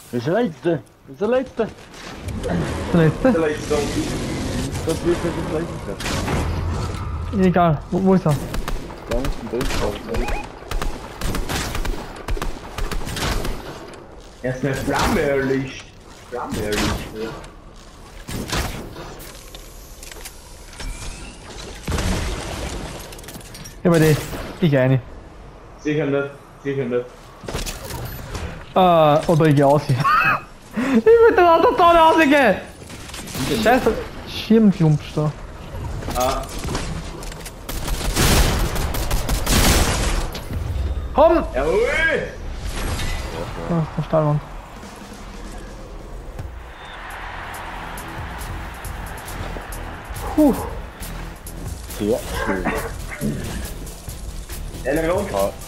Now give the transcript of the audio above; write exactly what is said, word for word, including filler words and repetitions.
Das ist der letzte. Das ist der letzte. Der letzte? Der letzte. Das wird nicht das letzte. Egal, wo, wo ist er? Da ist ein Bild. Er ist eine Flamme erlischt. Flamme erlischt. Ja, bei dir. Ich eine. Sicher nicht. Sicher nicht. Äh, oder ich geh aus hier. Ich will den anderen Tonne rausgehen! Scheiße, Schirmklumpf da. Ah. Komm! Jawohl! Ah, der Stahlwand. Puh. Sehr schön. Einer rot. Ja.